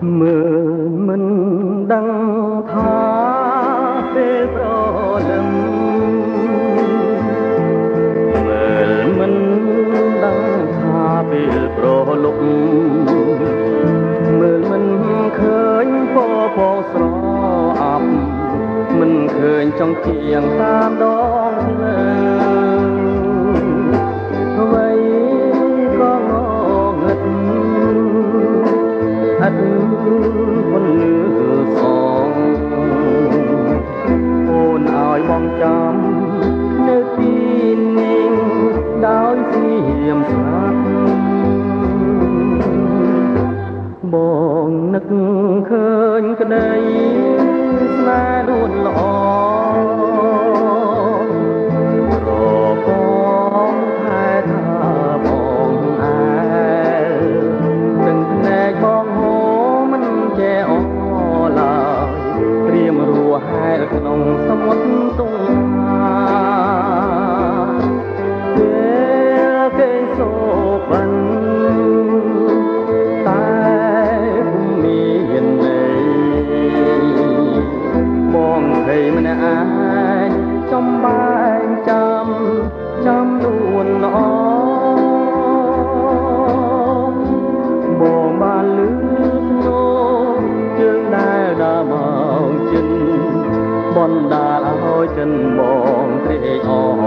mưa mình đăng thả phê pro lâm mưa mình đăng thả phê pro lục mưa mình khơi phô phô sro ập mình khơi trong kiềng tam đón vậy có ngõ ngật con lửa song ôn ỏi bong chăm nơi tin ninh đói hiểm sát bong nức khơi cái đây xa luôn lọ haiក្នុងសមុទ្រទុំពេលគេសូបានតែពុំមានន័យបងភ័យម្នាក់ឯងចំបែងចាំនួនល្អបងបានលឺនោជើងដែលដើរមកចិនបណ្ដាលឲ្យចិនបងត្រេកអរ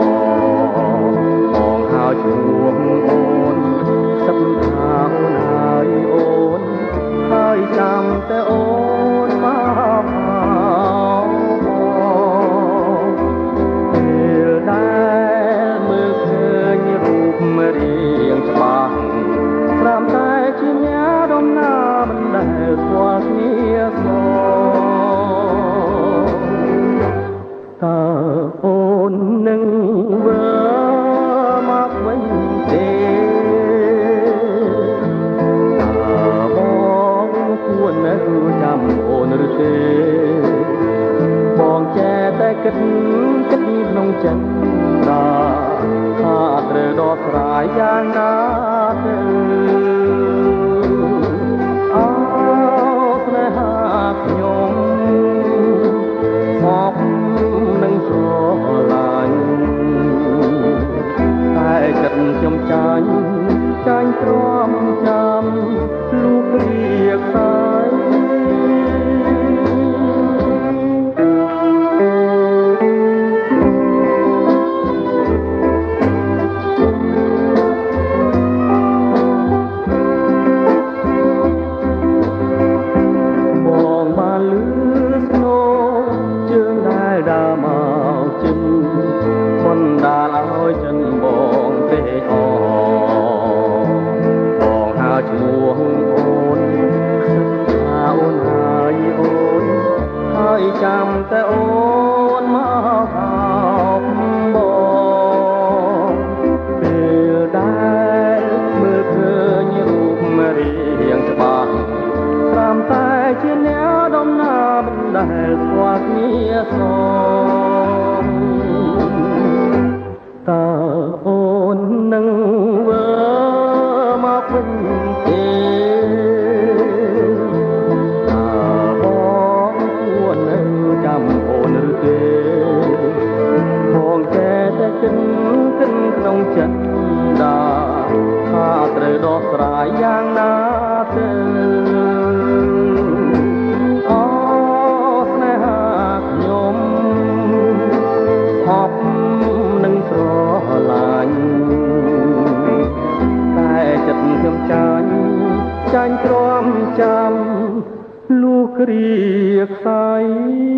បងហើយជួងអូនសឹកថាអូនហើយអូនហើយចាំតែអូនមកពេលដែលមើលឃើញរូបរាងច្បាស់ស្រាប់តែជាអ្នកដំណើរមិនដែលស្គាល់គ្នាសោតើអូននឹងវើមកវិញទេតើបងគួរនៅចាំអូនឬទេបងចេះតែគិតក្នុងចិត្តថាត្រូវដោះស្រាយយ៉ាងណាទៅអោស្នេហាខ្ញុំមកនឹងស្រឡាញ់តែចិត្តខ្ញុំចាញ់ទ្រាំចាំលូករៀកសាយបណ្ដាលឲ្យចិនបងទេអបងហើឈ្មោះអូនថាអូនហើយអូនហើយចាំតែអូនមកហៅបងពេលដែលមើលឃើញរូបរាងច្បាស់ត្រាំតែជាអ្នកដំណើរមិនដែលស្គាល់គ្នាសោតើអូននឹងវើមកវិញទេតើបងគួរនៅចាំអូនឬទេបងចេះតែគិតក្នុងចិត្តថាត្រូវដោះស្រាយយ៉ាងណាទៅអូស្នេហាខ្ញុំអបនឹងស្រឡាញ់តែចិត្តខ្ញុំចាញ់ទ្រាំចាំលូករៀកសាយ